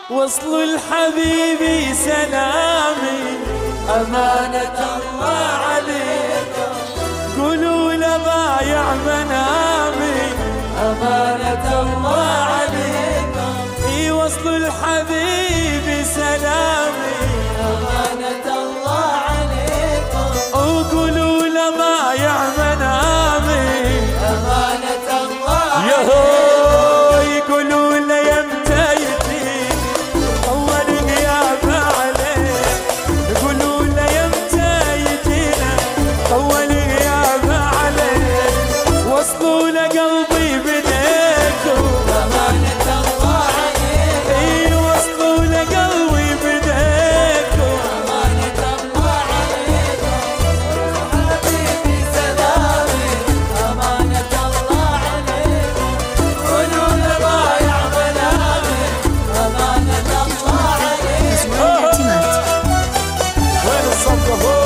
وصلوا الحبيبي سلامي أمانة الله عليكم، قولوا لضايع منامي أمانة الله عليكم. اي وصلوا الحبيبي سلامي أمانة الله عليكم، وقولوا لضايع منامي أمانة الله عليكم. يقولوا له يمتى يجي طول غيابه عليه، يقولوا له يمتى يجينا طول غيابه عليه. وصلوا له قلبي بديكم أمانة الله عليكم، اي وصلوا له قلبي بديكم أمانة الله عليكم. حبيبي سلامي أمانة الله عليكم، قولوا له ضايع منامي أمانة الله عليكم. وين الصفقة؟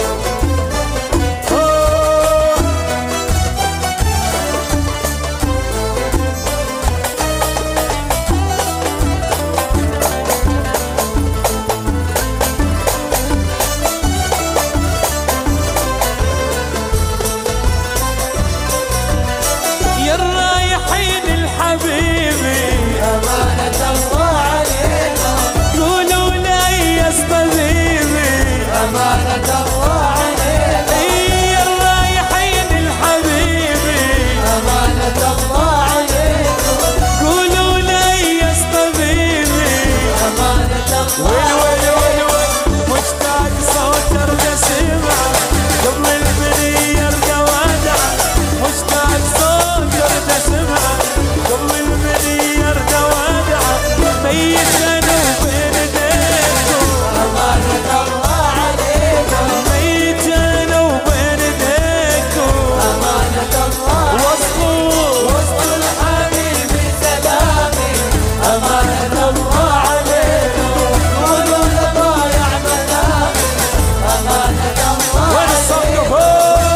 يا الرايحين الحبيبي أمانة الله عليكم، قولوا لي يا طبيبي أمانة الله عليكم. يا الرايحين الحبيبي أمانة الله عليكم، قولوا لي يا طبيبي أمانة الله عليكم. مشتاق صوت ارجع سمع قبل البنية ارجع ودع، مشتاق صوت ارجع سمع قبل البنية ارجع ودع. ميت انا وبين ايديكم أمانة الله عليكم، ميت انا وبين ايديكم أمانة الله. وصلوا الحبيبي سلامي أمانة الله عليكم، قولوا له ضايع منامي أمانة الله. وين الصفقة؟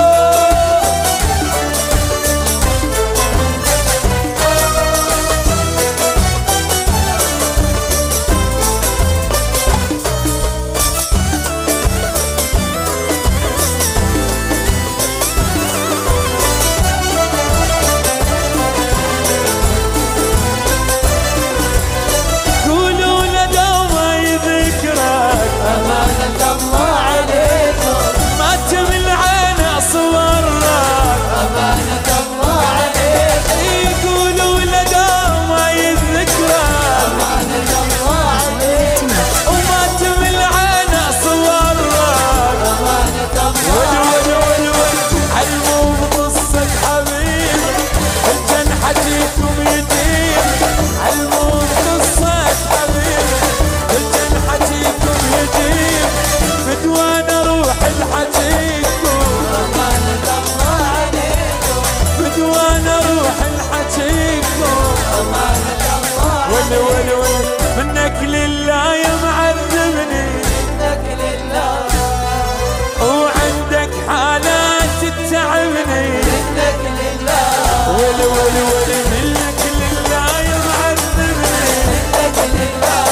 قولوا له دوما يذكرك أمانة الله عليكم، ما تمل عين صورك أمانة الله عليكم. يقولوا له دوما يذكرك أمانة الله عليكم، وما تمل عين صورك أمانة الله. علموا بقصة حبيبي الجن حديثكم يجيب، علموا بقصة حبيبي الجن حديثكم يجيب. بدوانا روح الحجيكم أمانة الله عليكم، بدوانا روح الحجيكم أمانة الله. ول منك لله يا معذبني، منك لله وعندك حالات تتعبني، منك لله. ول منك لله يا معذبني، منك لله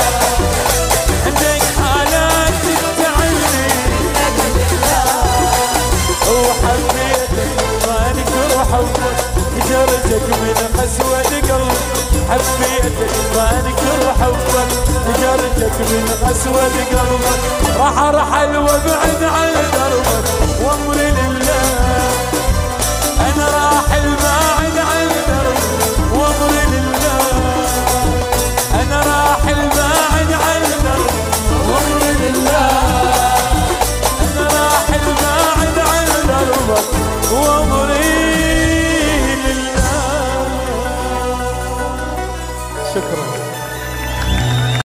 عندك حالات تتعبني، منك لله. وحبيتك مالك وحبك جرتك من قسوة قلبي، حبيتك مالك وحبك جرتك من قسوة قلبك. راح ارحل وابعد عن دربك